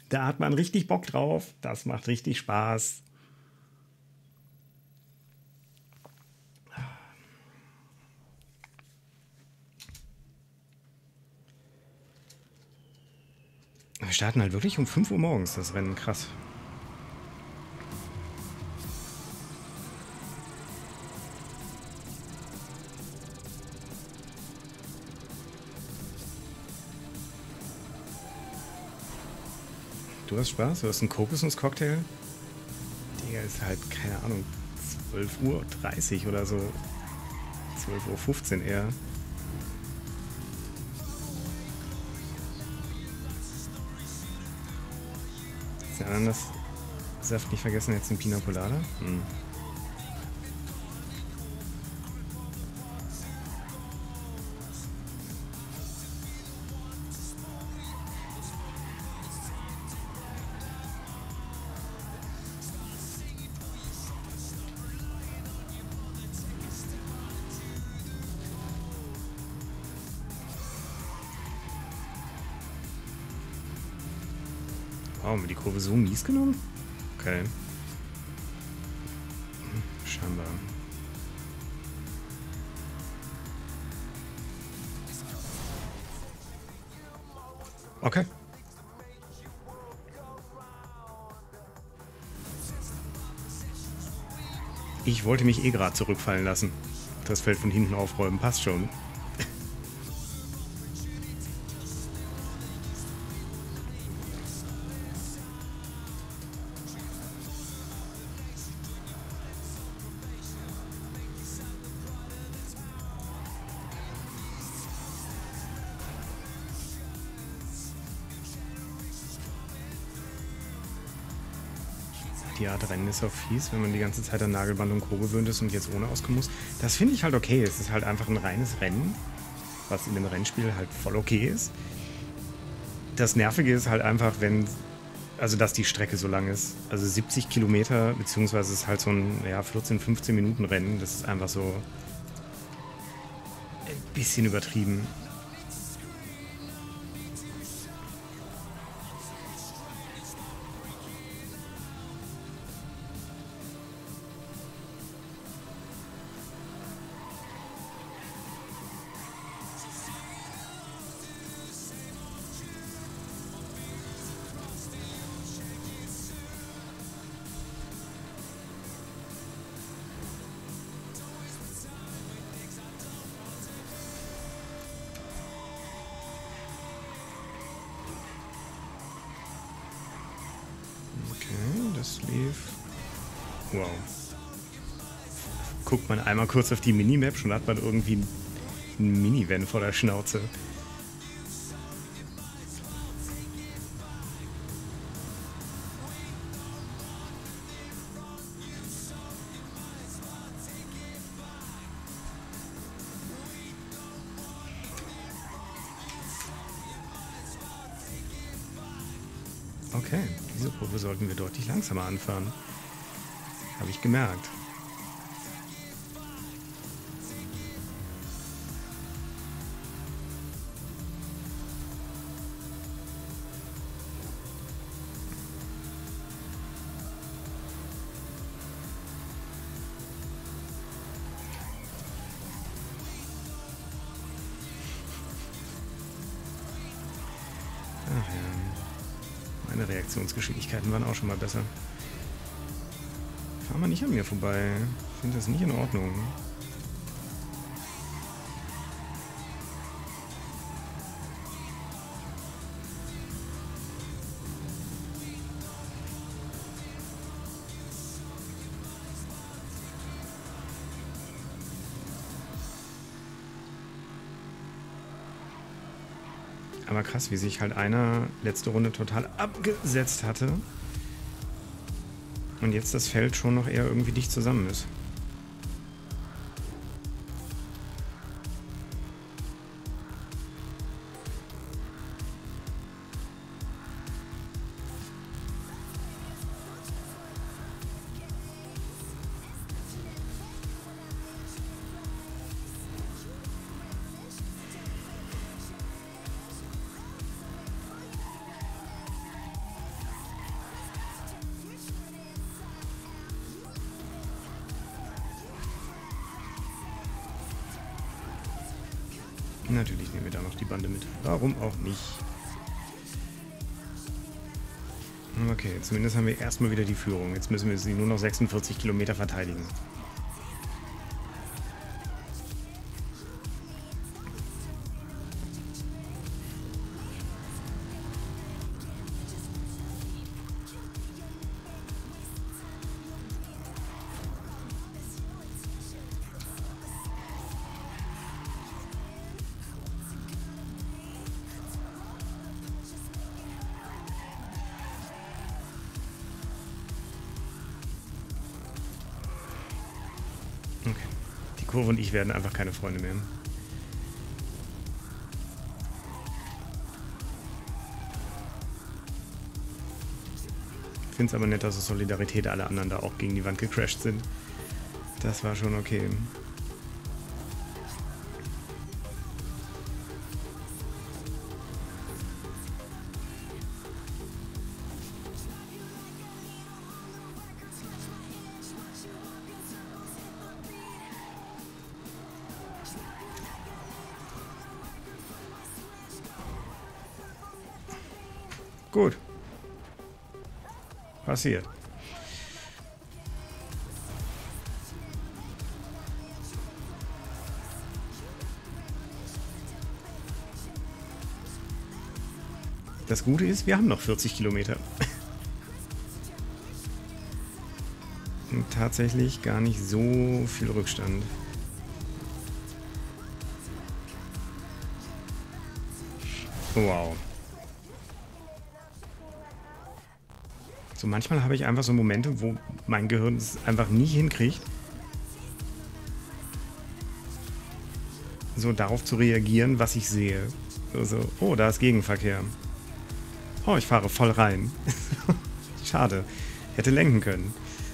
Da hat man richtig Bock drauf. Das macht richtig Spaß. Wir starten halt wirklich um 5 Uhr morgens das Rennen. Krass. Du hast Spaß? Du hast einen Kokosnuss-Cocktail? Digga, ist halt, keine Ahnung, 12:30 Uhr oder so. 12:15 Uhr eher. Ist der Saft nicht vergessen, jetzt ein Pina Colada? Hm. Oh, haben wir die Kurve so mies genommen? Okay. Scheinbar. Okay. Ich wollte mich eh gerade zurückfallen lassen. Das Feld von hinten aufräumen, passt schon. Die Art Rennen ist auch fies, wenn man die ganze Zeit an Nagelband und Co. gewöhnt ist und jetzt ohne auskommen muss. Das finde ich halt okay. Es ist halt einfach ein reines Rennen, was in dem Rennspiel halt voll okay ist. Das Nervige ist halt einfach, dass die Strecke so lang ist. Also 70 Kilometer, beziehungsweise es ist halt so ein 14, 15 Minuten Rennen. Das ist einfach so ein bisschen übertrieben. Das lief. Wow. Guckt man einmal kurz auf die Minimap, schon hat man irgendwie ein Minivan vor der Schnauze. Okay, diese Kurve sollten wir deutlich langsamer anfahren. Habe ich gemerkt. Ach ja. Meine Reaktionsgeschwindigkeiten waren auch schon mal besser. Fahr mal nicht an mir vorbei. Ich finde das nicht in Ordnung. Aber krass, wie sich halt einer letzte Runde total abgesetzt hatte. Und jetzt das Feld schon noch eher irgendwie dicht zusammen ist. Natürlich nehmen wir da noch die Bande mit. Warum auch nicht? Okay, zumindest haben wir erstmal wieder die Führung. Jetzt müssen wir sie nur noch 46 Kilometer verteidigen. Okay. Die Kurve und ich werden einfach keine Freunde mehr. Ich finde es aber nett, dass aus Solidarität alle anderen da auch gegen die Wand gecrashed sind. Das war schon okay. Gut. Passiert. Das Gute ist, wir haben noch 40 Kilometer. Und tatsächlich gar nicht so viel Rückstand. Wow. So manchmal habe ich einfach so Momente, wo mein Gehirn es einfach nie hinkriegt, so darauf zu reagieren, was ich sehe. Also, oh, da ist Gegenverkehr. Oh, ich fahre voll rein. Schade. Hätte lenken können.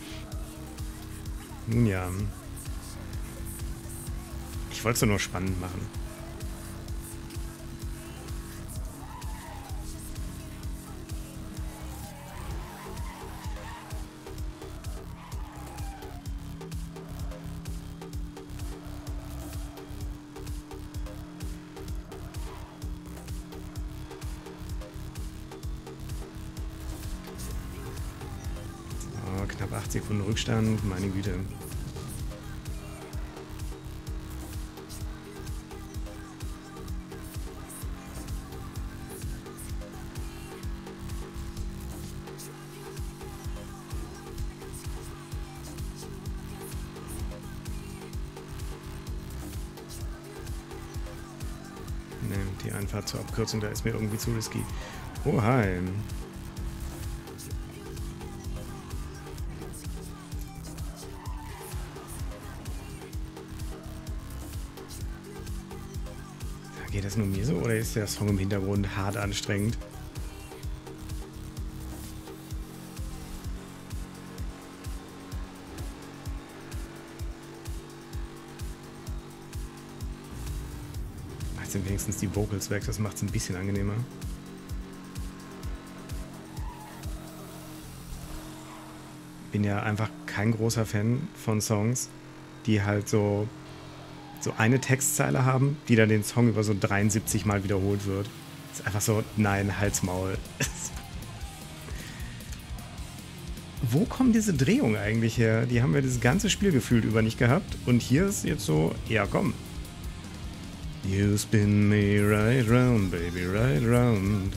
Nun ja. Ich wollte es nur spannend machen. Knapp 8 Sekunden Rückstand, meine Güte. Ne, die Einfahrt zur Abkürzung, da ist mir irgendwie zu risky. Oh, hi. Geht das nur mir so oder ist der Song im Hintergrund hart anstrengend? Jetzt sind wenigstens die Vocals weg, das macht es ein bisschen angenehmer. Bin ja einfach kein großer Fan von Songs, die halt so eine Textzeile haben, die dann den Song über so 73 Mal wiederholt wird. Ist einfach so, nein, Hals, Maul. Wo kommen diese Drehungen eigentlich her? Die haben wir das ganze Spiel gefühlt über nicht gehabt. Und hier ist jetzt so, ja komm. You spin me right round, baby, right round.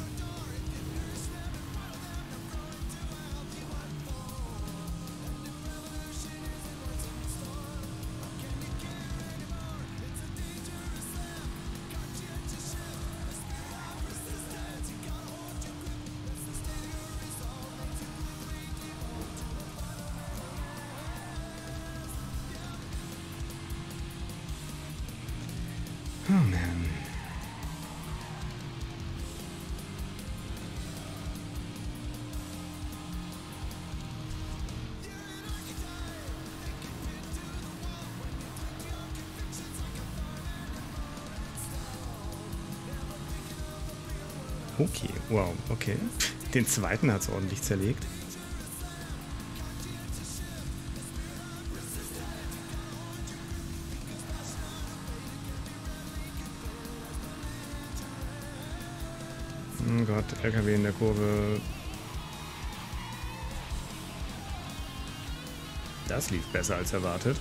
Oh man. Okay, wow, okay. Den zweiten hat es ordentlich zerlegt. Gott, LKW in der Kurve. Das lief besser als erwartet.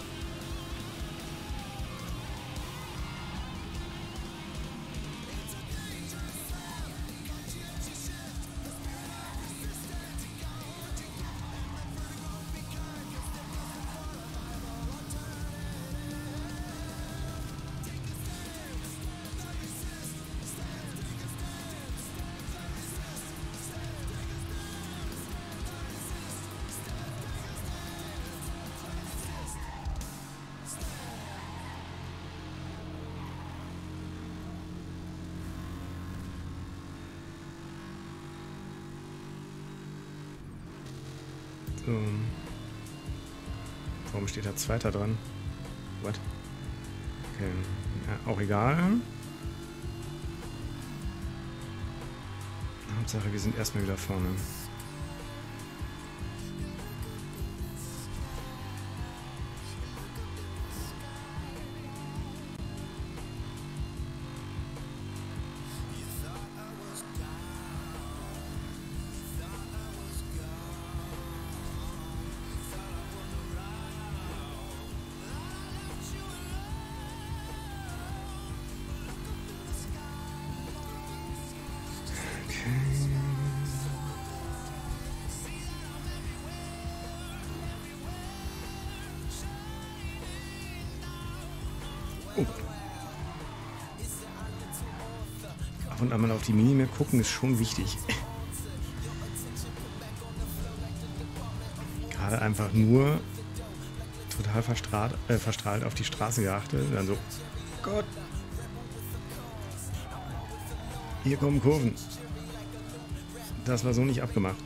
So. Warum steht da Zweiter dran? What? Okay. Ja, auch egal. Hauptsache, wir sind erstmal wieder vorne. Oh. Ab und an mal auf die Minimap gucken ist schon wichtig. Gerade einfach nur total verstrahlt auf die Straße geachtet. Dann so, Gott. Hier kommen Kurven. Das war so nicht abgemacht.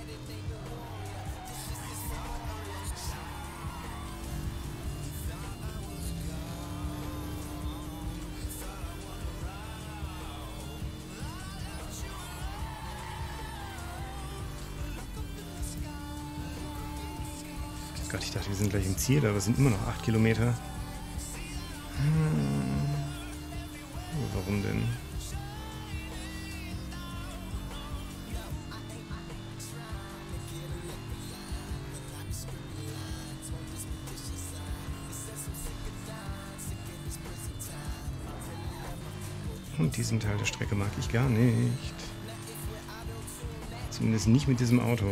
Gott, ich dachte, wir sind gleich im Ziel, aber es sind immer noch 8 Kilometer. Warum denn? Und diesen Teil der Strecke mag ich gar nicht. Zumindest nicht mit diesem Auto.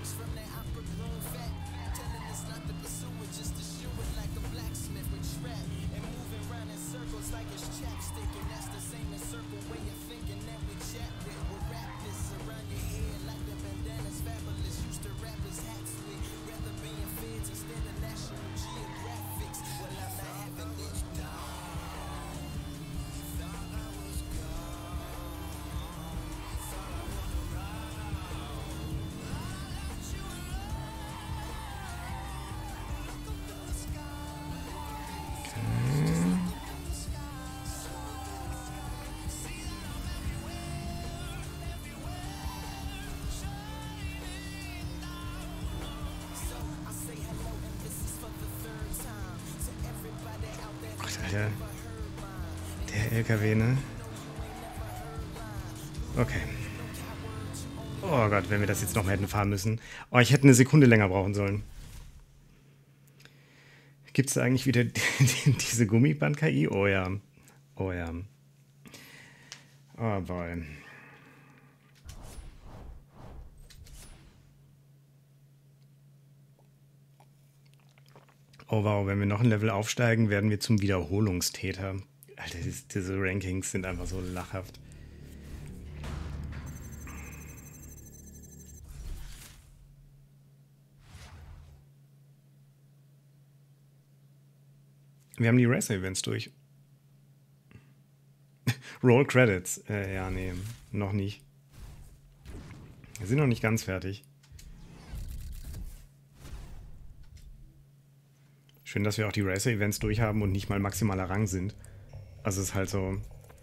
Der LKW, ne? Okay. Oh Gott, wenn wir das jetzt noch mal hätten fahren müssen. Oh, ich hätte eine Sekunde länger brauchen sollen. Gibt es da eigentlich wieder diese Gummiband-KI? Oh ja. Oh ja. Oh boy. Oh wow, wenn wir noch ein Level aufsteigen, werden wir zum Wiederholungstäter. Alter, diese Rankings sind einfach so lachhaft. Wir haben die Racer-Events durch. Roll Credits. Ja, nee, noch nicht. Wir sind noch nicht ganz fertig. Schön, dass wir auch die Racer-Events durchhaben und nicht mal maximaler Rang sind. Also es ist halt so...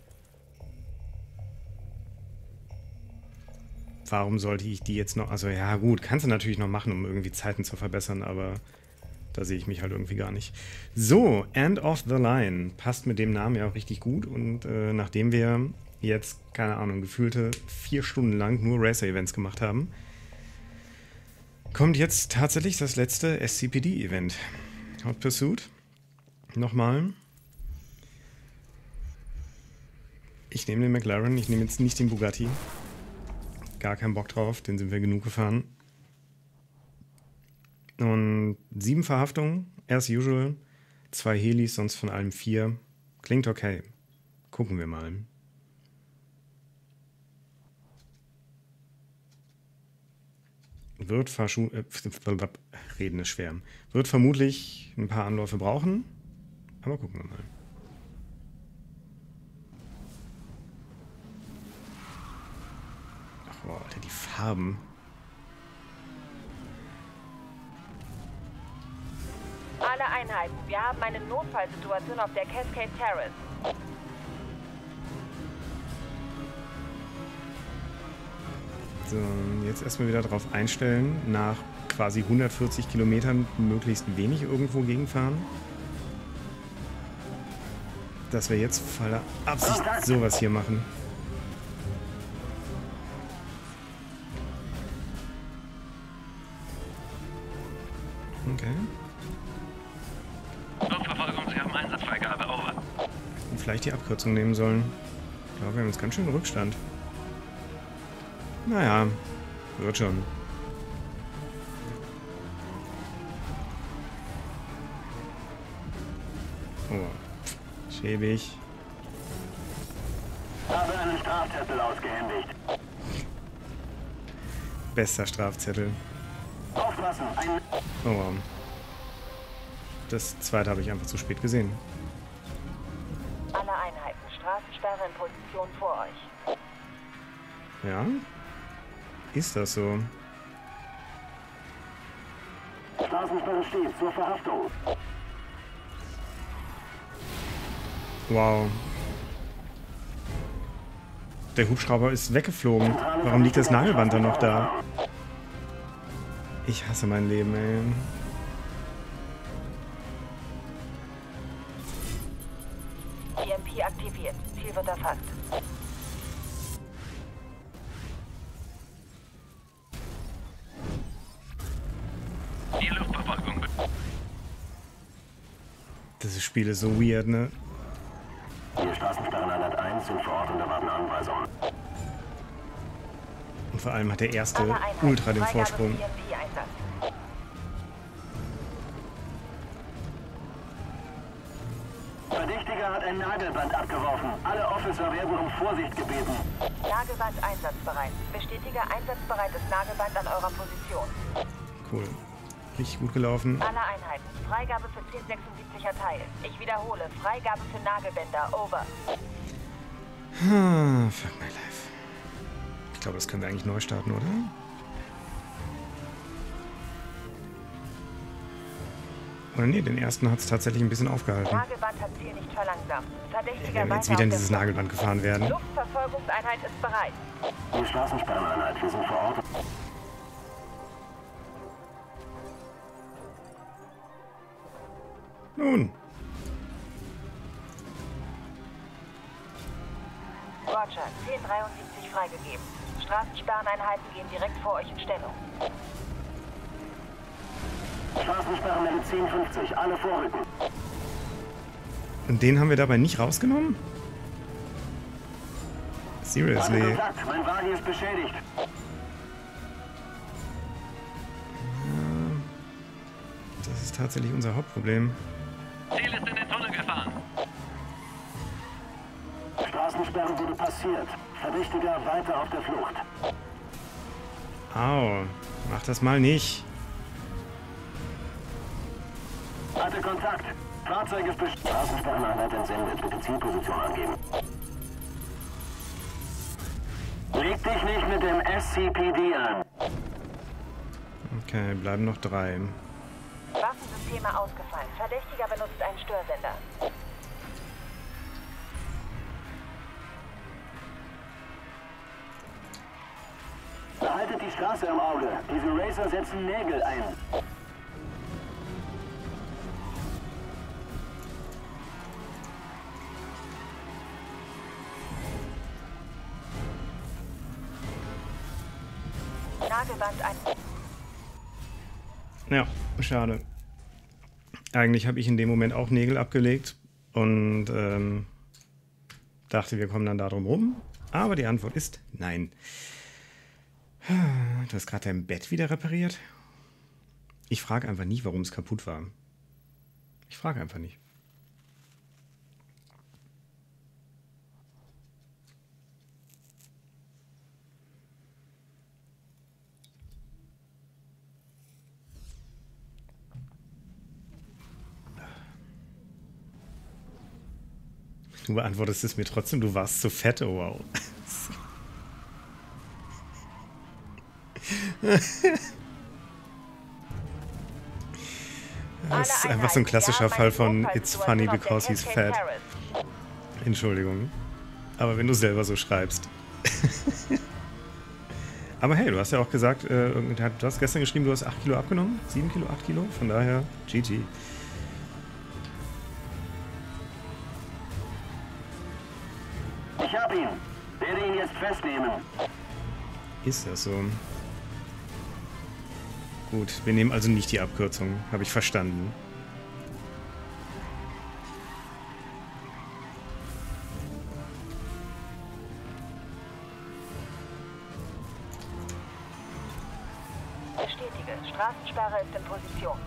Warum sollte ich die jetzt noch... Also ja gut, kannst du natürlich noch machen, um irgendwie Zeiten zu verbessern, aber da sehe ich mich halt irgendwie gar nicht. So, End of the Line. Passt mit dem Namen ja auch richtig gut. Und nachdem wir jetzt, keine Ahnung, gefühlte 4 Stunden lang nur Racer-Events gemacht haben, kommt jetzt tatsächlich das letzte SCPD-Event. Hot Pursuit. Nochmal. Ich nehme den McLaren, ich nehme jetzt nicht den Bugatti. Gar keinen Bock drauf, den sind wir genug gefahren. Und 7 Verhaftungen, as usual. 2 Helis, sonst von allem 4. Klingt okay. Gucken wir mal. Wird reden ist schwer. Wird vermutlich ein paar Anläufe brauchen, aber gucken wir mal. Ach wow, Alter, die Farben. Alle Einheiten, wir haben eine Notfallsituation auf der Cascade Terrace. So, jetzt erstmal wieder darauf einstellen, nach quasi 140 Kilometern möglichst wenig irgendwo gegenfahren. Dass wir jetzt voller Absicht sowas hier machen. Okay. Luftverfolgung, Sie haben Einsatzfreigabe, over. Und vielleicht die Abkürzung nehmen sollen. Ich glaube, wir haben jetzt ganz schön Rückstand. Naja, wird schon. Oh, schäbig. Habe einen Strafzettel ausgehändigt. Bester Strafzettel. Aufpassen, ein... Oh wow. Das zweite habe ich einfach zu spät gesehen. Alle Einheiten, Straßensperre in Position vor euch. Ja? Ist das so? Straßensperre steht zur Verhaftung. Wow. Der Hubschrauber ist weggeflogen. Warum liegt das Nagelband dann noch da? Ich hasse mein Leben, ey. EMP aktiviert. Ziel wird erfasst. Die Luftverfolgung. Das Spiel ist so weird, ne? Die Straßensperreneinheit 1 sind vor Ort und erwarten Anweisungen. Und vor allem hat der erste Alle Einheiten, Ultra den Freigabe Vorsprung. für EMP-Einsatz. Verdächtiger hat ein Nagelband abgeworfen. Alle Officer werden um Vorsicht gebeten. Nagelband einsatzbereit. Bestätige einsatzbereites Nagelband an eurer Position. Cool. Richtig gut gelaufen. Alle Einheiten, Freigabe für 1076 erteilt. Ich wiederhole, Freigabe für Nagelbänder, over. Fuck my life. Ich glaube, das können wir eigentlich neu starten, oder? Oder nee, den ersten hat es tatsächlich ein bisschen aufgehalten. Nagelband hat Ziel nicht verlangsamt. Verdächtiger Wenn wir jetzt weiter wieder in auf dieses der Nagelband gefahren werden. Luftverfolgungseinheit ist bereit. Die Straßensperreneinheit, wir sind vor Ort. Nun, Roger, 1073 freigegeben. Straßensperreneinheiten gehen direkt vor euch in Stellung. Straßensperrenmenge 1050, alle vorrücken. und den haben wir dabei nicht rausgenommen? Seriously. Kontakt, mein Wagen ist beschädigt. Das ist tatsächlich unser Hauptproblem. Ziel ist in den Tunnel gefahren. Straßensperre wurde passiert. Verdächtiger weiter auf der Flucht. Au, mach das mal nicht. Hatte Kontakt. Fahrzeug ist beschädigt. Straßensperreneinheit entsendet. Bitte Zielposition angeben. Leg dich nicht mit dem SCPD an. Okay, bleiben noch 3. Waffensysteme ausgefallen. Verdächtiger benutzt einen Störsender. Behaltet die Straße im Auge. Diese Racer setzen Nägel ein. Nagelband ein... Ja, schade. Eigentlich habe ich in dem Moment auch Nägel abgelegt und dachte, wir kommen dann da drum rum. Aber die Antwort ist nein. Du hast gerade dein Bett wieder repariert? Ich frage einfach nie, warum es kaputt war. Ich frage einfach nicht. Du beantwortest es mir trotzdem, du warst zu fett, oh wow. Das ist einfach so ein klassischer Fall von It's funny because he's fat. Entschuldigung. Aber wenn du selber so schreibst. Aber hey, du hast ja auch gesagt, du hast gestern geschrieben, du hast 8 Kilo abgenommen. 7 Kilo, 8 Kilo. Von daher, GG. Ich hab ihn. Werde ihn jetzt festnehmen. Ist das so? Gut, wir nehmen also nicht die Abkürzung. Habe ich verstanden. Bestätige. Straßensperre ist in Position.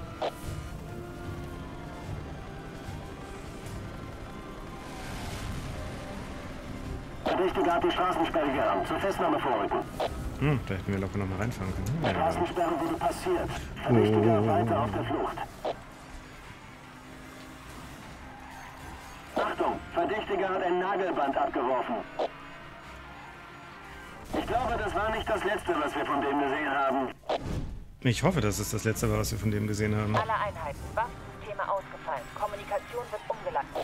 Verdächtiger hat die Straßensperre gerammt. Zur Festnahme vorrücken. Da hätten wir locker noch mal reinfahren können. Die Straßensperre wurde passiert. Verdächtiger weiter auf der Flucht. Achtung! Verdächtiger hat ein Nagelband abgeworfen. Ich glaube, das war nicht das Letzte, was wir von dem gesehen haben. Ich hoffe, das ist das Letzte, was wir von dem gesehen haben. Alle Einheiten. Waffensysteme ausgefallen. Kommunikation wird umgeleitet.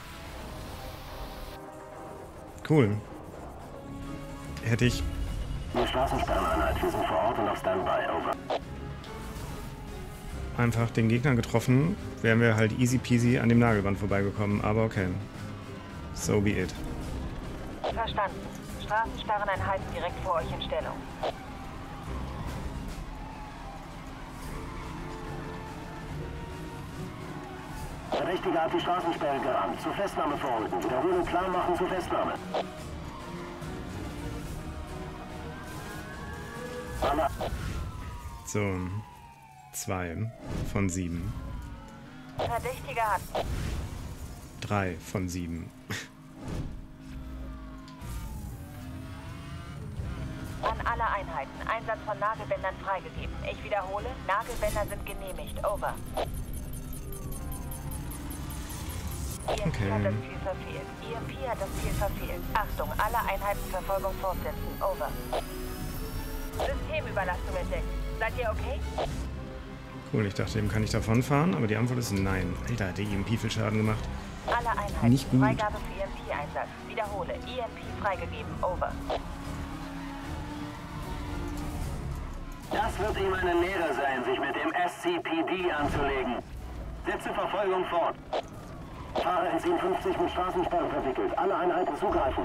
Cool. Hätte ich... Die Straßensperreneinheit, wir sind vor Ort und auf Standby, over. einfach den Gegner getroffen, wären wir halt easy peasy an dem Nagelband vorbeigekommen. Aber okay. So be it. Verstanden. Straßensperreneinheiten direkt vor euch in Stellung. Verdächtiger hat die Straßensperre gerammt. Zur Festnahme vorrücken. Wiederholen klar machen zur Festnahme. So. 2 von 7. Verdächtiger hat... 3 von 7. An alle Einheiten. Einsatz von Nagelbändern freigegeben. Ich wiederhole, Nagelbänder sind genehmigt. Over. EMP hat das Ziel verfehlt. EMP hat das Ziel verfehlt. Achtung, alle Einheiten Verfolgung fortsetzen. Over. Systemüberlastung entdeckt. Seid ihr okay? Cool, ich dachte eben, kann ich davon fahren, aber die Antwort ist nein. Alter, hat der EMP viel Schaden gemacht. Alle Einheiten. Nicht gut. Freigabe für EMP-Einsatz. Wiederhole, EMP freigegeben. Over. Das wird ihm eine Lehre sein, sich mit dem SCPD anzulegen. Setze Verfolgung fort. Fahrer in 57 mit Straßensperren verwickelt. Alle Einheiten zugreifen.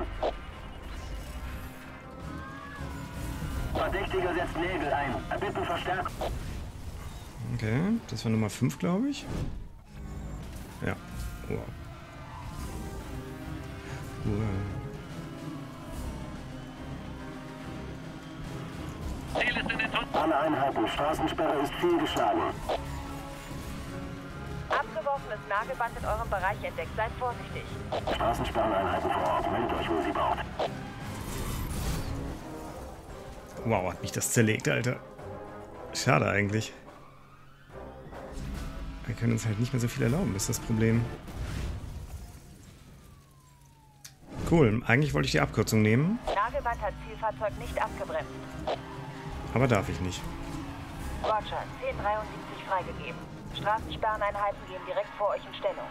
Verdächtiger setzt Nägel ein. Erbitten Verstärkung. Okay, das war Nummer 5, glaube ich. Ja. Wow. Ziel ist in den Tunnel. Alle Einheiten. Straßensperre ist fehlgeschlagen. Abgeworfenes Nagelband in eurem Bereich entdeckt. Seid vorsichtig. Straßensperreneinheiten vor Ort. Meldet euch, wo sie braucht. Wow, hat mich das zerlegt, Alter. Schade eigentlich. Wir können uns halt nicht mehr so viel erlauben, ist das Problem. Cool, eigentlich wollte ich die Abkürzung nehmen. Nagelband hat Zielfahrzeug nicht abgebremst. Aber darf ich nicht. Roger, 1073 freigegeben. Straßensperreneinheiten gehen direkt vor euch in Stellung.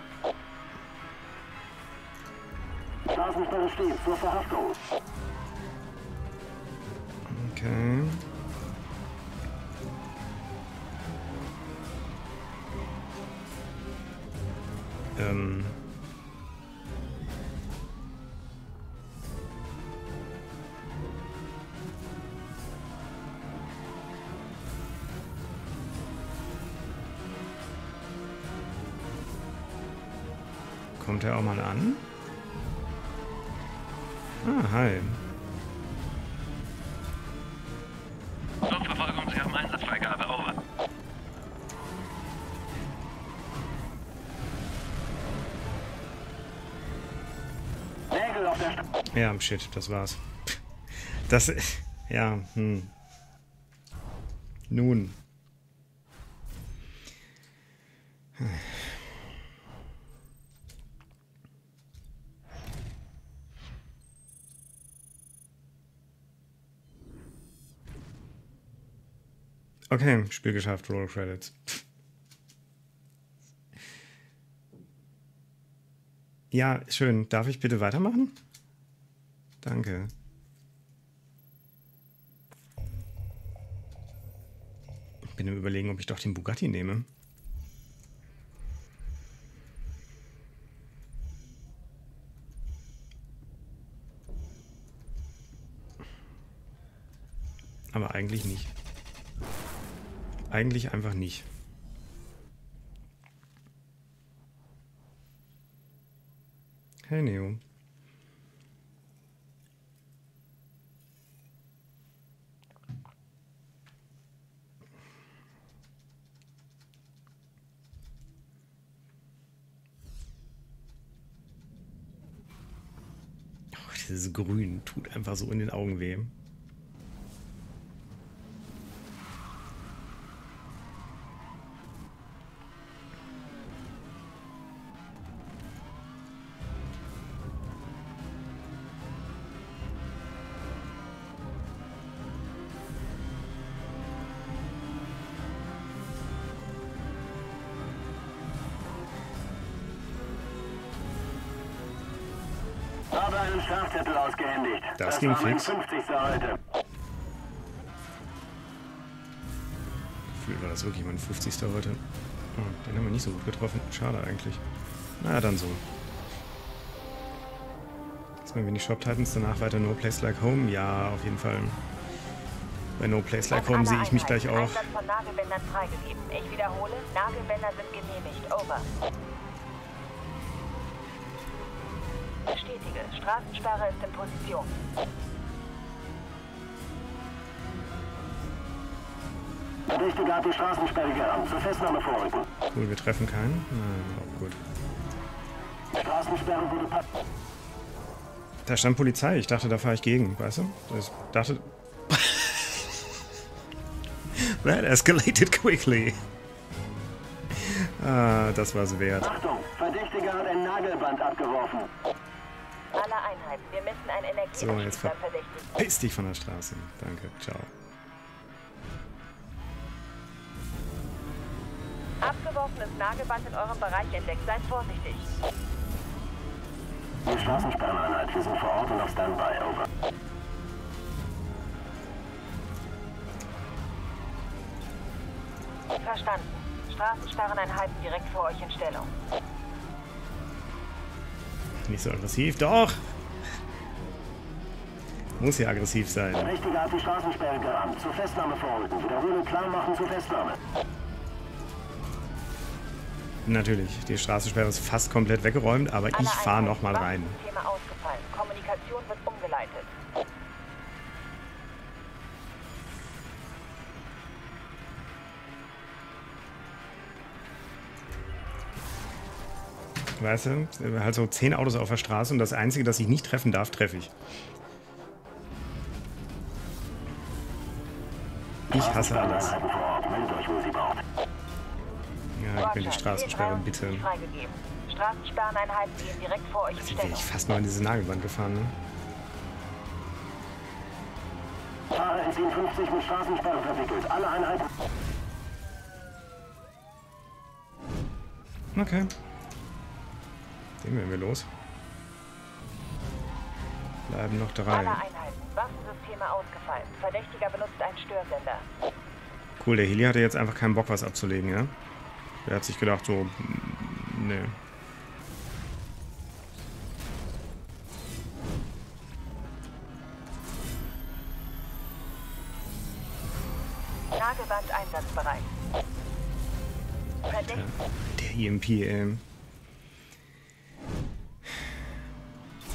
Straßensperre steht zur Verhaftung. Okay. Kommt er auch mal an? Ah, hi. Flugverfolgung, Sie haben Einsatzfreigabe. Over. Nägel auf der Ja, shit, das war's. Das... Ja, Nun. Okay, Spiel geschafft, Roll Credits. Ja, schön. Darf ich bitte weitermachen? Danke. Ich bin im Überlegen, ob ich doch den Bugatti nehme. Aber eigentlich nicht. Eigentlich einfach nicht. Hey Neo. Oh, dieses Grün tut einfach so in den Augen weh. Habe einen Strafzettel ausgehändigt. Das ging war mein fix. 50. heute. Gefühlt war das wirklich mein 50. heute. Oh, den haben wir nicht so gut getroffen. Schade eigentlich. Na dann so. Jetzt mal wenig Shop Titans, danach weiter No Place Like Home. Ja, auf jeden Fall. Bei No Place Like Home sehe ich mich gleich auch. Einsatz von Nagelbändern freigegeben. Ich wiederhole, Nagelbänder sind genehmigt. Over. Bestätige, Straßensperre ist in Position. Verdächtiger hat die Straßensperre gerammt. Zur Festnahme vorrücken. Cool, wir treffen keinen. Na, auch gut. Straßensperre wurde Da stand Polizei. Ich dachte, da fahre ich gegen. Weißt du? Ich dachte... That escalated quickly. Ah, das war's wert. Achtung! Verdächtiger hat ein Nagelband abgeworfen. Alle Einheiten, wir messen ein So, Energieanschluss jetzt beim Verdächtigen. verpiss dich von der Straße. Danke, ciao. Abgeworfenes Nagelband in eurem Bereich entdeckt. Seid vorsichtig. Die Straßensperreneinheit, wir sind vor Ort und auf Standby. Over. Verstanden. Straßensperreneinheiten direkt vor euch in Stellung. Nicht so aggressiv. Doch! Muss ja aggressiv sein. Verdächtiger hat die Straßensperre gerammt. Zur Festnahme vorrücken. Wiederhole klar machen zur Festnahme. Natürlich, die Straßensperre ist fast komplett weggeräumt, aber ich fahre nochmal rein. Thema ausgefallen. Kommunikation wird umgeleitet. Weißt du, halt so 10 Autos auf der Straße und das Einzige, das ich nicht treffen darf, treffe ich. Ich hasse alles. Einheiten vor Ort. Meldet euch, wo sie braucht. Ja, ich will die Straßensperre, bitte. Freigegeben. Straßensperreneinheiten gehen direkt vor euch in Jetzt wäre Stellung. ich fast mal in diese Nagelwand gefahren, ne? Fahrer in 57 mit Straßensperre verwickelt. Alle Einheiten. Okay. Den werden wir los. Bleiben noch 3. Alle Einheiten. Waffensysteme ausgefallen. Verdächtiger benutzt einen Störsender. Cool, der Heli hatte jetzt einfach keinen Bock, was abzulegen, ja? Der hat sich gedacht, so, nee. Nagelband einsatzbereit. Verdächtig. Der EMP, ey.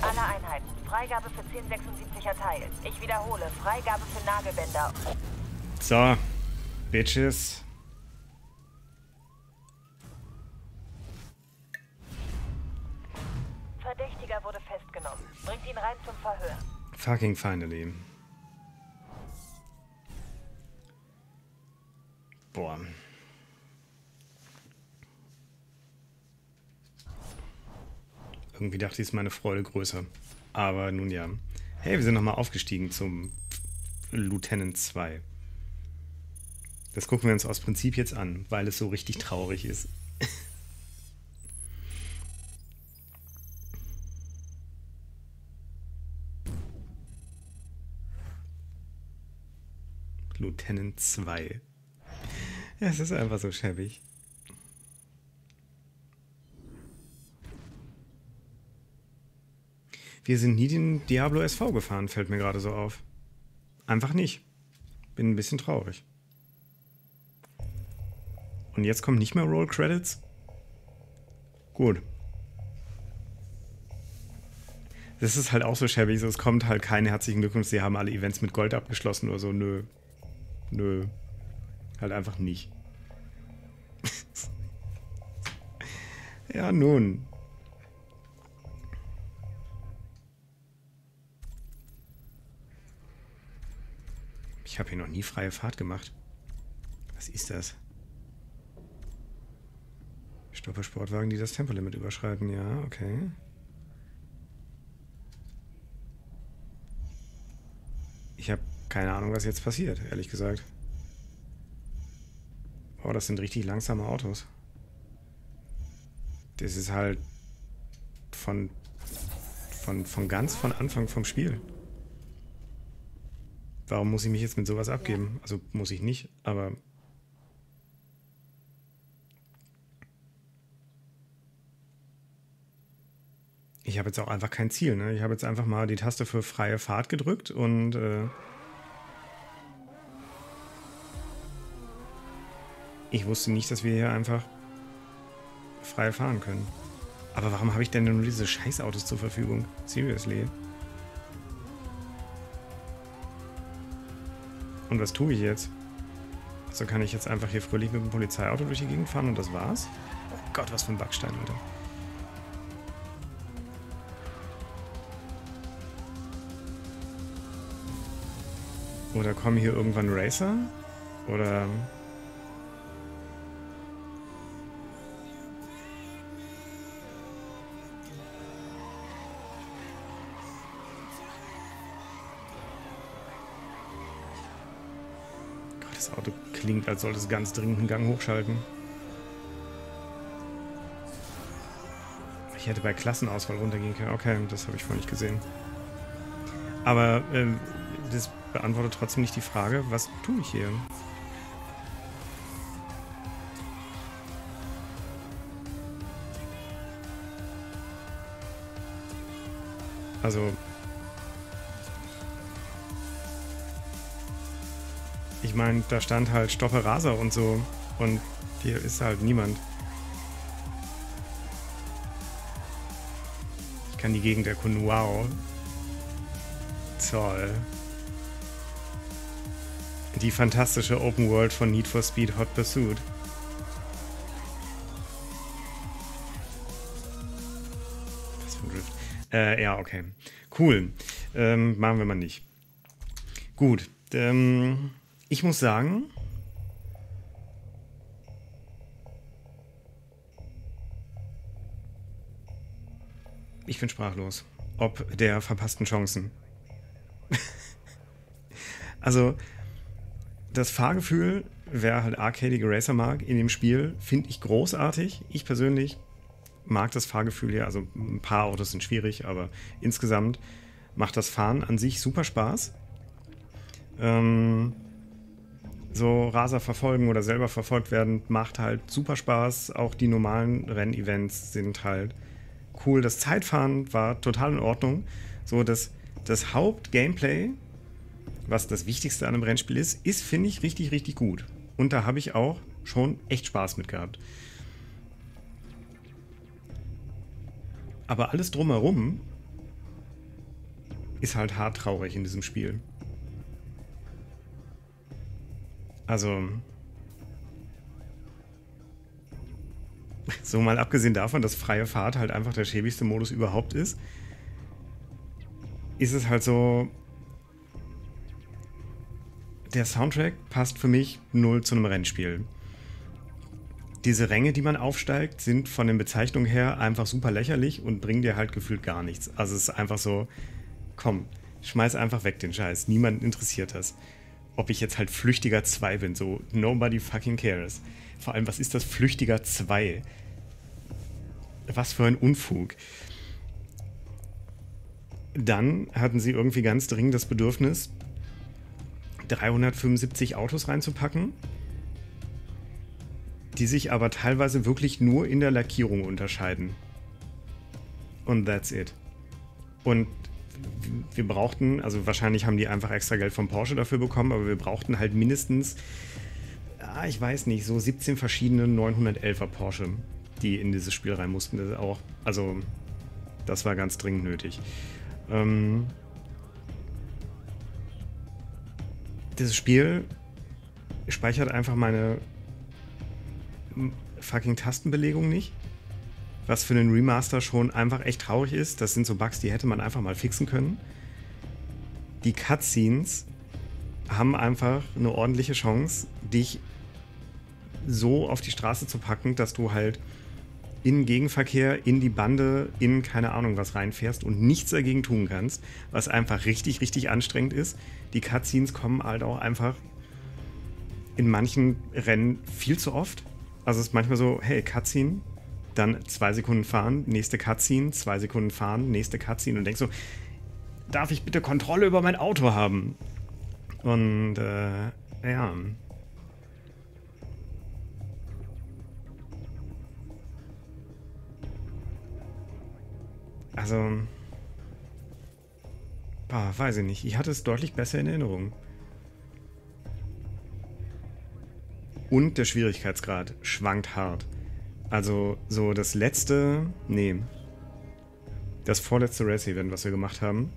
Alle Einheiten. Freigabe für 1076 erteilt. Ich wiederhole. Freigabe für Nagelbänder. So, Bitches. Verdächtiger wurde festgenommen. Bringt ihn rein zum Verhör. Fucking finally. Boah. Irgendwie dachte ich, ist meine Freude größer. Aber nun ja. Hey, wir sind nochmal aufgestiegen zum Lieutenant 2. Das gucken wir uns aus Prinzip jetzt an, weil es so richtig traurig ist. Lieutenant 2. Ja, es ist einfach so schäbig. Wir sind nie den Diablo SV gefahren, fällt mir gerade so auf. Einfach nicht. Bin ein bisschen traurig. Und jetzt kommt nicht mehr Roll Credits? Gut. Das ist halt auch so schäbig, so es kommt halt keine herzlichen Glückwunsch, sie haben alle Events mit Gold abgeschlossen oder so. Nö. Nö. Halt einfach nicht. Ja, nun. Ich habe hier noch nie freie Fahrt gemacht. Was ist das? Stoppe Sportwagen, die das Tempolimit überschreiten. Ja, okay. Ich habe keine Ahnung, was jetzt passiert, ehrlich gesagt. Oh, das sind richtig langsame Autos. Das ist halt von ganz von Anfang vom Spiel. Warum muss ich mich jetzt mit sowas abgeben? Also muss ich nicht, aber... Ich habe jetzt auch einfach kein Ziel, ne? Ich habe jetzt einfach mal die Taste für freie Fahrt gedrückt und... ich wusste nicht, dass wir hier einfach frei fahren können. Aber warum habe ich denn nur diese Scheißautos zur Verfügung? Seriously? Und was tue ich jetzt? Also kann ich jetzt einfach hier fröhlich mit dem Polizeiauto durch die Gegend fahren und das war's? Oh Gott, was für ein Backstein, Leute. Oder kommen hier irgendwann Racer? Oder... Das Auto klingt, als sollte es ganz dringend einen Gang hochschalten. Ich hätte bei Klassenauswahl runtergehen können. Okay, das habe ich vorhin nicht gesehen. Aber das beantwortet trotzdem nicht die Frage, was tue ich hier? Also... Ich meine, da stand halt Stoppe Raser und so. Und hier ist halt niemand. Ich kann die Gegend erkunden. Wow. Toll. Die fantastische Open World von Need for Speed Hot Pursuit. Was für ein Drift. Ja, okay. Cool. Machen wir mal nicht. Gut. Ich muss sagen, ich bin sprachlos. Ob der verpassten Chancen. Also, das Fahrgefühl, wer halt arcadige Racer mag in dem Spiel, finde ich großartig. Ich persönlich mag das Fahrgefühl hier. Also, ein paar Autos sind schwierig, aber insgesamt macht das Fahren an sich super Spaß. So Raser verfolgen oder selber verfolgt werden, macht halt super Spaß. Auch die normalen Rennevents sind halt cool. Das Zeitfahren war total in Ordnung. So, das Haupt-Gameplay, was das Wichtigste an einem Rennspiel ist, finde ich richtig, richtig gut. Und da habe ich auch schon echt Spaß mit gehabt. Aber alles drumherum ist halt hart traurig in diesem Spiel. Also, so mal abgesehen davon, dass freie Fahrt halt einfach der schäbigste Modus überhaupt ist es halt so, der Soundtrack passt für mich null zu einem Rennspiel. Diese Ränge, die man aufsteigt, sind von den Bezeichnungen her einfach super lächerlich und bringen dir halt gefühlt gar nichts. Also es ist einfach so, komm, schmeiß einfach weg den Scheiß. Niemand interessiert das. Ob ich jetzt halt Flüchtiger 2 bin, so nobody fucking cares. Vor allem, was ist das Flüchtiger 2? Was für ein Unfug. Dann hatten sie irgendwie ganz dringend das Bedürfnis, 375 Autos reinzupacken, die sich aber teilweise wirklich nur in der Lackierung unterscheiden. Und that's it. Und wir brauchten, also wahrscheinlich haben die einfach extra Geld vom Porsche dafür bekommen, aber wir brauchten halt mindestens, ich weiß nicht, so 17 verschiedene 911er Porsche, die in dieses Spiel rein mussten. Das auch, also das war ganz dringend nötig. Dieses Spiel speichert einfach meine fucking Tastenbelegung nicht. Was für einen Remaster schon einfach echt traurig ist. Das sind so Bugs, die hätte man einfach mal fixen können. Die Cutscenes haben einfach eine ordentliche Chance, dich so auf die Straße zu packen, dass du halt in Gegenverkehr, in die Bande, in keine Ahnung was reinfährst und nichts dagegen tun kannst, was einfach richtig, richtig anstrengend ist. Die Cutscenes kommen halt auch einfach in manchen Rennen viel zu oft. Also es ist manchmal so, hey, Cutscene, dann 2 Sekunden fahren, nächste Cutscene, 2 Sekunden fahren, nächste Cutscene und denkst so, darf ich bitte Kontrolle über mein Auto haben? Und ja. Also, weiß ich nicht. Ich hatte es deutlich besser in Erinnerung. Und der Schwierigkeitsgrad schwankt hart. Also, so das letzte, das vorletzte Race-Event, was wir gemacht haben,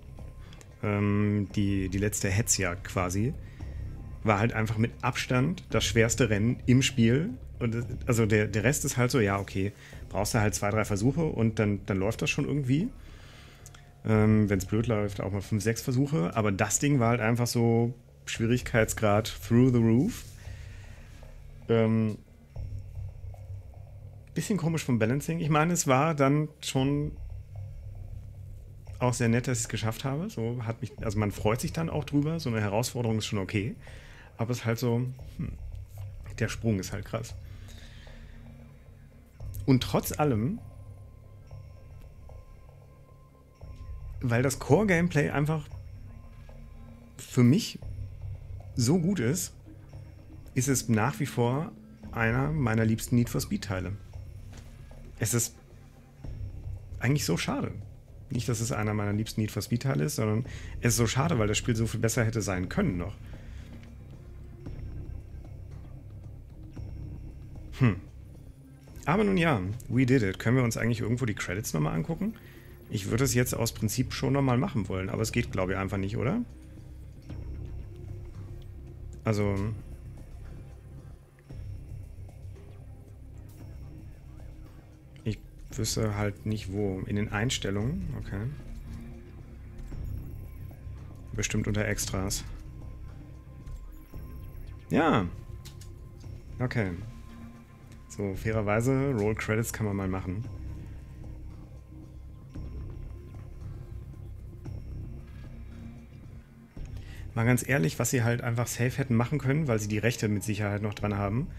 die letzte Hetzjagd quasi, war halt einfach mit Abstand das schwerste Rennen im Spiel. Und also der Rest ist halt so, ja, okay, brauchst du halt 2, 3 Versuche und dann läuft das schon irgendwie. Wenn es blöd läuft, auch mal 5, 6 Versuche. Aber das Ding war halt einfach so Schwierigkeitsgrad through the roof. Bisschen komisch vom Balancing. Ich meine, es war dann schon auch sehr nett, dass ich es geschafft habe. So hat mich, also man freut sich dann auch drüber. So eine Herausforderung ist schon okay. Aber es ist halt so, der Sprung ist halt krass. Und trotz allem, weil das Core-Gameplay einfach für mich so gut ist, ist es nach wie vor einer meiner liebsten Need for Speed-Teile. Es ist eigentlich so schade. Nicht, dass es einer meiner liebsten Need for Speed-Teile ist, sondern es ist so schade, weil das Spiel so viel besser hätte sein können noch. Aber nun ja, we did it. Können wir uns eigentlich irgendwo die Credits nochmal angucken? Ich würde es jetzt aus Prinzip schon nochmal machen wollen, aber es geht, glaube ich, einfach nicht, oder? Also... ich wüsste halt nicht wo. In den Einstellungen? Okay. Bestimmt unter Extras. Ja. Okay. So, fairerweise, Roll Credits kann man mal machen. Mal ganz ehrlich, was sie halt einfach safe hätten machen können, weil sie die Rechte mit Sicherheit noch dran haben,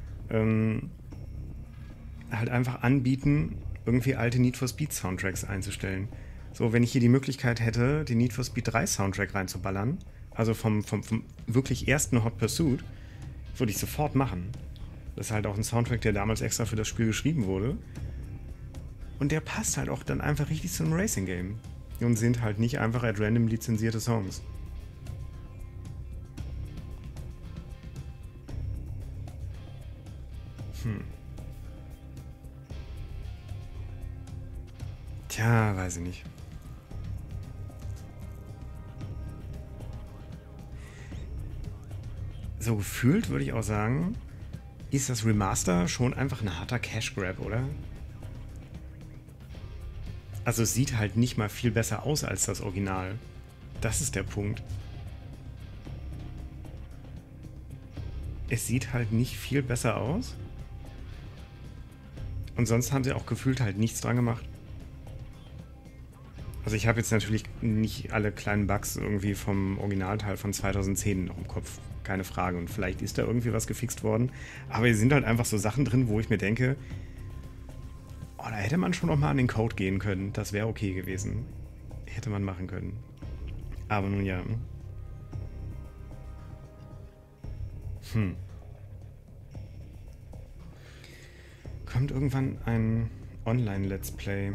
halt einfach anbieten, irgendwie alte Need for Speed Soundtracks einzustellen. So, wenn ich hier die Möglichkeit hätte, den Need for Speed 3 Soundtrack reinzuballern, also vom wirklich ersten Hot Pursuit, würde ich sofort machen. Das ist halt auch ein Soundtrack, der damals extra für das Spiel geschrieben wurde. Und der passt halt auch dann einfach richtig zu einem Racing-Game. Und sind halt nicht einfach at random lizenzierte Songs. Tja, weiß ich nicht. so gefühlt würde ich auch sagen, ist das Remaster schon einfach ein harter Cash Grab, oder? Also es sieht halt nicht mal viel besser aus als das Original. Das ist der Punkt. Es sieht halt nicht viel besser aus. Und sonst haben sie auch gefühlt halt nichts dran gemacht. Also ich habe jetzt natürlich nicht alle kleinen Bugs irgendwie vom Originalteil von 2010 noch im Kopf. Keine Frage. Und vielleicht ist da irgendwie was gefixt worden. Aber hier sind halt einfach so Sachen drin, wo ich mir denke, oh, da hätte man schon noch mal an den Code gehen können. Das wäre okay gewesen. Hätte man machen können. Aber nun ja. Kommt irgendwann ein Online-Let's Play.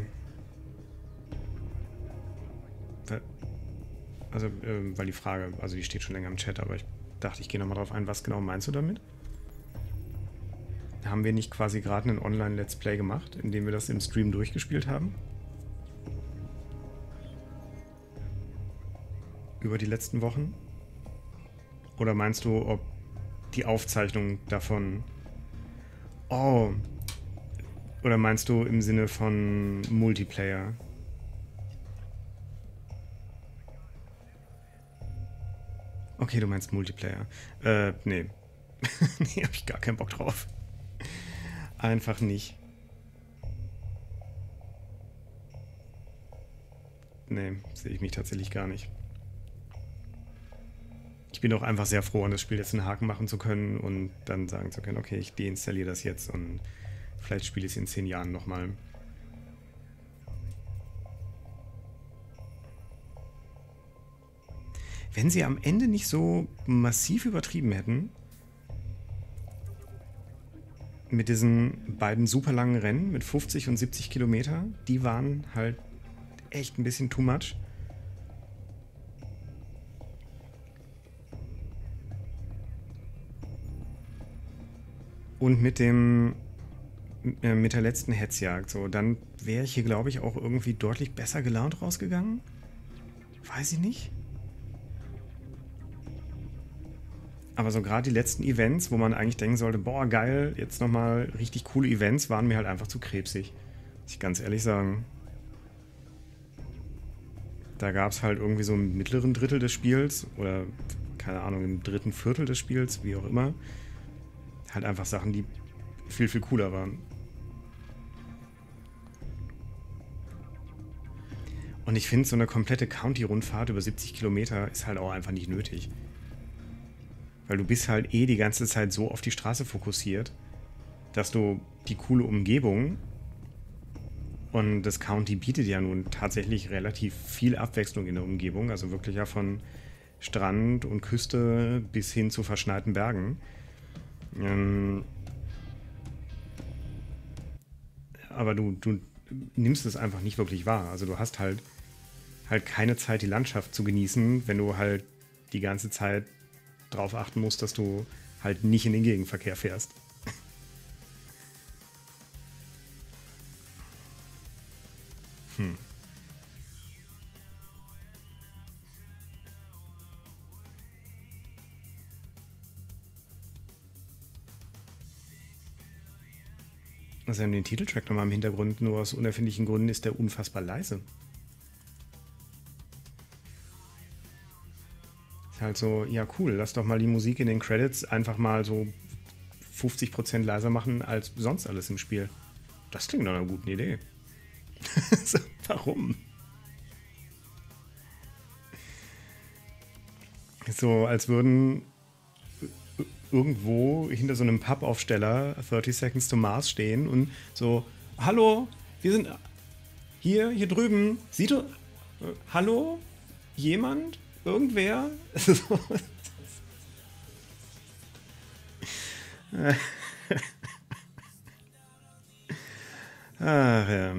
Also, weil die Frage, also die steht schon länger im Chat, aber ich dachte, ich gehe nochmal drauf ein. Was genau meinst du damit? Haben wir nicht quasi gerade einen Online-Let's Play gemacht, indem wir das im Stream durchgespielt haben? Über die letzten Wochen? Oder meinst du, ob die Aufzeichnung davon... Oh. Oder meinst du im Sinne von Multiplayer? Okay, du meinst Multiplayer. Nee. Nee, hab ich gar keinen Bock drauf. Einfach nicht. Nee, sehe ich mich tatsächlich gar nicht. Ich bin auch einfach sehr froh, an das Spiel jetzt einen Haken machen zu können und dann sagen zu können, okay, ich deinstalliere das jetzt und vielleicht spiele ich es in 10 Jahren nochmal. Wenn sie am Ende nicht so massiv übertrieben hätten, mit diesen beiden super langen Rennen mit 50 und 70 Kilometer, die waren halt echt ein bisschen too much. Und mit der letzten Hetzjagd, so, dann wäre ich hier, glaube ich, auch irgendwie deutlich besser gelaunt rausgegangen. Weiß ich nicht. Aber so gerade die letzten Events, wo man eigentlich denken sollte, boah, geil, jetzt nochmal richtig coole Events, waren mir halt einfach zu krebsig. Muss ich ganz ehrlich sagen. Da gab es halt irgendwie so im mittleren Drittel des Spiels oder, keine Ahnung, im dritten Viertel des Spiels, wie auch immer, halt einfach Sachen, die viel, viel cooler waren. Und ich finde, so eine komplette County-Rundfahrt über 70 Kilometer ist halt auch einfach nicht nötig. Weil du bist halt die ganze Zeit so auf die Straße fokussiert, dass du die coole Umgebung und das County bietet ja nun tatsächlich relativ viel Abwechslung in der Umgebung, also wirklich ja von Strand und Küste bis hin zu verschneiten Bergen. Aber du nimmst es einfach nicht wirklich wahr. Also du hast halt keine Zeit, die Landschaft zu genießen, wenn du halt die ganze Zeit drauf achten musst, dass du halt nicht in den Gegenverkehr fährst. Also wir haben den Titeltrack nochmal im Hintergrund, nur aus unerfindlichen Gründen ist der unfassbar leise. Ist halt so, ja cool, lass doch mal die Musik in den Credits einfach mal so 50% leiser machen als sonst alles im Spiel. Das klingt nach einer guten Idee. So, warum? So, als würden irgendwo hinter so einem Pappaufsteller 30 Seconds to Mars stehen und so, hallo, wir sind hier drüben, sieht du, hallo, jemand, irgendwer? Ach, ja.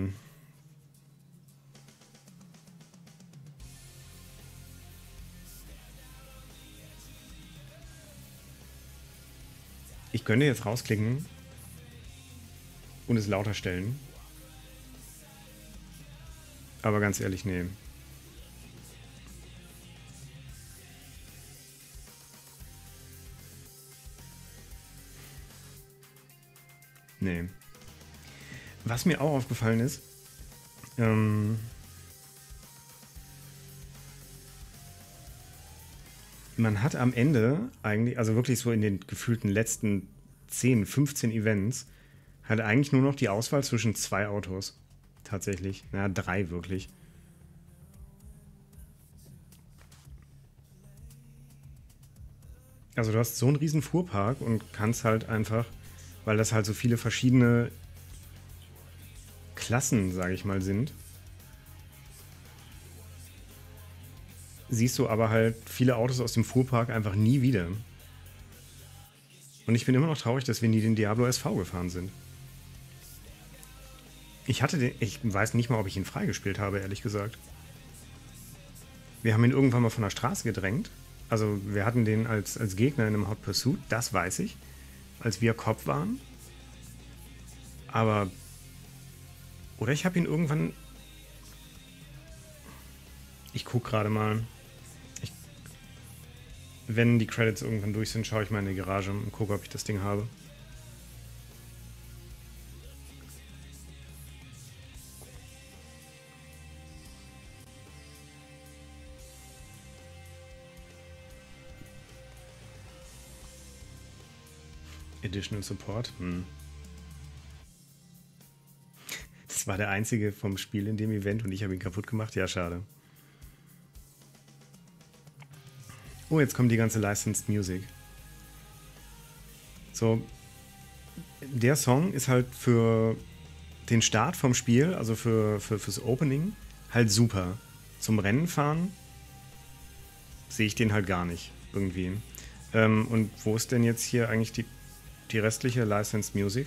Ich könnte jetzt rausklicken und es lauter stellen. Aber ganz ehrlich, nee. Nee. Was mir auch aufgefallen ist, man hat am Ende eigentlich, also wirklich so in den gefühlten letzten 10, 15 Events, halt eigentlich nur noch die Auswahl zwischen 2 Autos. Tatsächlich. Na, 3 wirklich. Also du hast so einen riesen Fuhrpark und kannst halt einfach, weil das halt so viele verschiedene Klassen, sage ich mal, sind, siehst du aber halt viele Autos aus dem Fuhrpark einfach nie wieder. Und ich bin immer noch traurig, dass wir nie den Diablo SV gefahren sind. Ich weiß nicht mal, ob ich ihn freigespielt habe, ehrlich gesagt. Wir haben ihn irgendwann mal von der Straße gedrängt. Also wir hatten den als Gegner in einem Hot Pursuit, das weiß ich. Als wir Cop waren. Aber... Oder ich habe ihn irgendwann... Ich gucke gerade mal. Wenn die Credits irgendwann durch sind, schaue ich mal in die Garage und gucke, ob ich das Ding habe. Additional Support. Das war der einzige vom Spiel in dem Event und ich habe ihn kaputt gemacht. Ja, schade. Oh, jetzt kommt die ganze Licensed Music. So, der Song ist halt für den Start vom Spiel, also fürs Opening, halt super. Zum Rennen fahren sehe ich den halt gar nicht, irgendwie. Und wo ist denn jetzt hier eigentlich die restliche Licensed Music?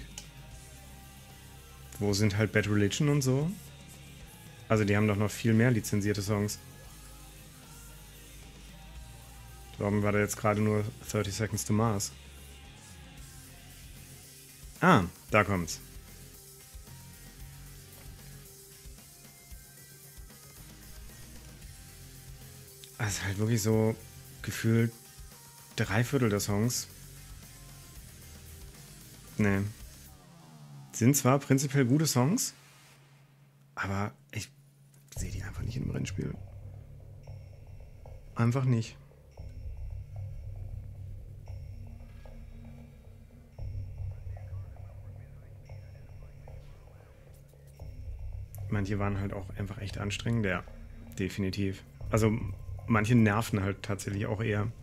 Wo sind halt Bad Religion und so? Also die haben doch noch viel mehr lizenzierte Songs. Warum war da jetzt gerade nur 30 Seconds to Mars? Ah, da kommt's. Das ist halt wirklich so gefühlt 3/4 der Songs. Nee. Sind zwar prinzipiell gute Songs, aber ich sehe die einfach nicht im Rennspiel. Einfach nicht. Manche waren halt auch einfach echt anstrengend, ja, definitiv. Also manche nerven halt tatsächlich auch eher.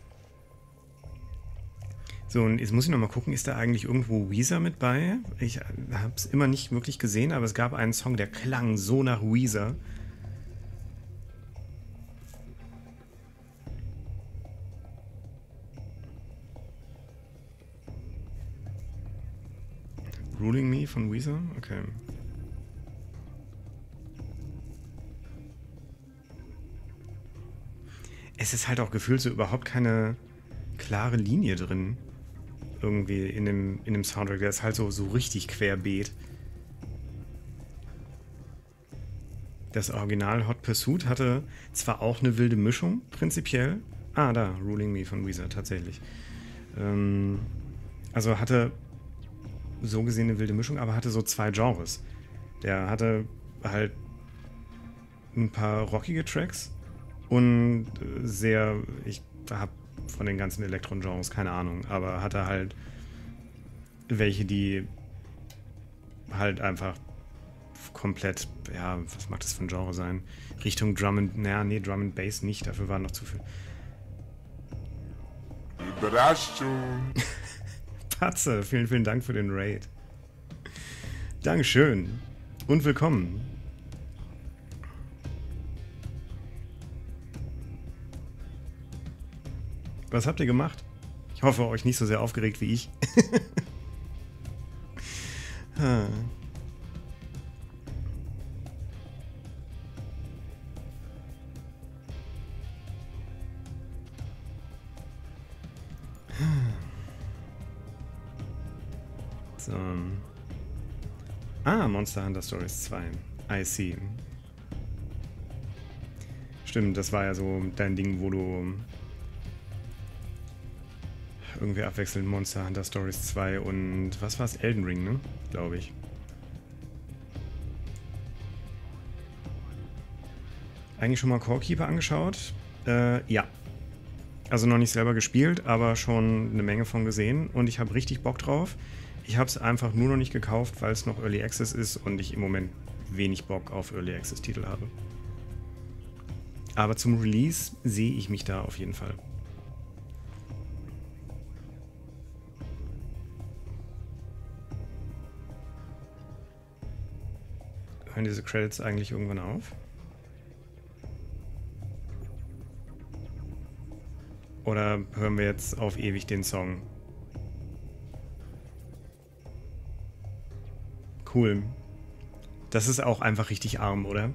So, und jetzt muss ich nochmal gucken, ist da eigentlich irgendwo Weezer mit bei? Ich habe es immer nicht wirklich gesehen, aber es gab einen Song, der klang so nach Weezer. Ruling Me von Weezer? Okay. Es ist halt auch gefühlt so überhaupt keine klare Linie drin. Irgendwie in dem Soundtrack. Der ist halt so richtig querbeet. Das Original Hot Pursuit hatte zwar auch eine wilde Mischung, prinzipiell. Ah, da, Ruling Me von Weezer, tatsächlich. Also hatte so gesehen eine wilde Mischung, aber hatte so 2 Genres. Der hatte halt ein paar rockige Tracks und sehr, ich habe von den ganzen Elektron-Genres keine Ahnung, aber hatte halt welche, die halt einfach komplett, ja, was mag das für ein Genre sein? Richtung Drum and Bass nicht, dafür war noch zu viel. Überraschung. Patze, vielen, vielen Dank für den Raid. Dankeschön und willkommen. Was habt ihr gemacht? Ich hoffe, euch nicht so sehr aufgeregt wie ich. So. Ah, Monster Hunter Stories 2. I see. Stimmt, das war ja so dein Ding, wo du irgendwie abwechselnd Monster Hunter Stories 2 und was war es? Elden Ring, ne? Glaube ich. Eigentlich schon mal Core Keeper angeschaut? Ja. Also noch nicht selber gespielt, aber schon eine Menge von gesehen und ich habe richtig Bock drauf. Ich habe es einfach nur noch nicht gekauft, weil es noch Early Access ist und ich im Moment wenig Bock auf Early Access Titel habe. Aber zum Release sehe ich mich da auf jeden Fall. Hören diese Credits eigentlich irgendwann auf? Oder hören wir jetzt auf ewig den Song? Cool. Das ist auch einfach richtig arm, oder?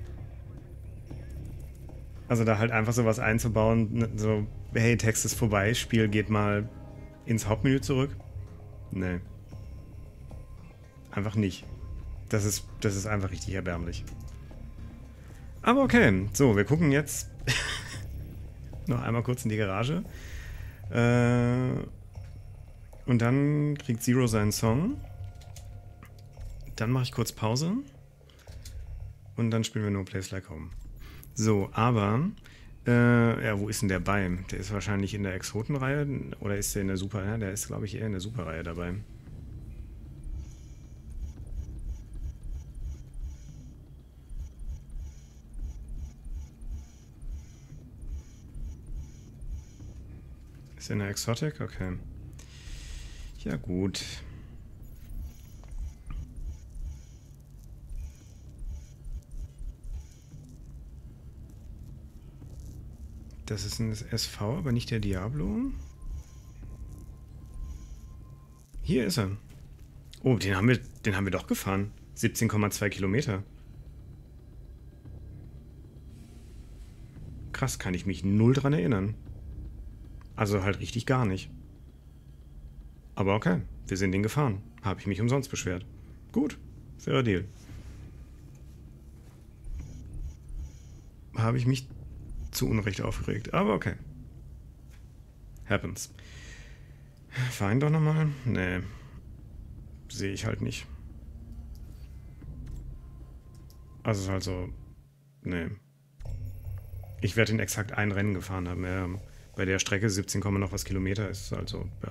Also da halt einfach sowas einzubauen, so, hey, Text ist vorbei, Spiel geht mal ins Hauptmenü zurück. Nee. Einfach nicht. Das ist einfach richtig erbärmlich. Aber okay, so, wir gucken jetzt noch einmal kurz in die Garage. Und dann kriegt Zero seinen Song. Dann mache ich kurz Pause. Und dann spielen wir No Place Like Home. So, aber... ja, wo ist denn der bei? Der ist wahrscheinlich in der Exotenreihe. Oder ist der in der Super... Ja, der ist, glaube ich, eher in der Superreihe dabei. Ist in der Exotic? Okay. Ja, gut. Das ist ein SV, aber nicht der Diablo. Hier ist er. Oh, den haben wir doch gefahren. 17,2 Kilometer. Krass, kann ich mich null dran erinnern. Also halt richtig gar nicht. Aber okay, wir sind den gefahren. Habe ich mich umsonst beschwert. Gut, fairer Deal. Habe ich mich zu Unrecht aufgeregt, aber okay. Happens. Fahr ihn doch nochmal? Nee. Sehe ich halt nicht. Also ist halt so... Nee. Ich werde in exakt ein Rennen gefahren haben. Ja, bei der Strecke 17, noch was Kilometer ist also, ja.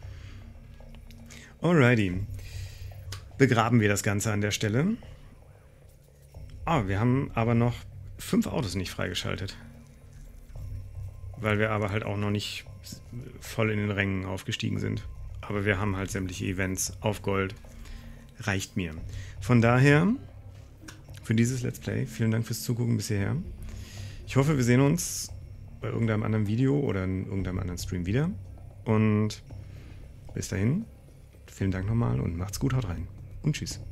Alrighty. Begraben wir das Ganze an der Stelle. Ah, wir haben aber noch 5 Autos nicht freigeschaltet. Weil wir aber halt auch noch nicht voll in den Rängen aufgestiegen sind. Aber wir haben halt sämtliche Events auf Gold. Reicht mir. Von daher, für dieses Let's Play, vielen Dank fürs Zugucken bis hierher. Ich hoffe, wir sehen uns bei irgendeinem anderen Video oder in irgendeinem anderen Stream wieder. Und bis dahin, vielen Dank nochmal und macht's gut, haut rein. Und tschüss.